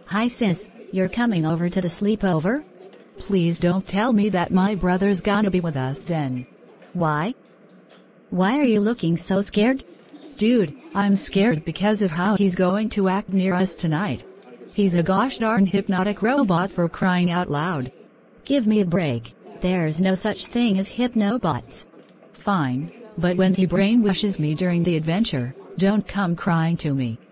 Hi sis, you're coming over to the sleepover? Please don't tell me that my brother's gonna be with us then. Why? Why are you looking so scared? Dude, I'm scared because of how he's going to act near us tonight. He's a gosh darn hypnotic robot for crying out loud. Give me a break, there's no such thing as hypnobots. Fine, but when he brainwashes me during the adventure, don't come crying to me.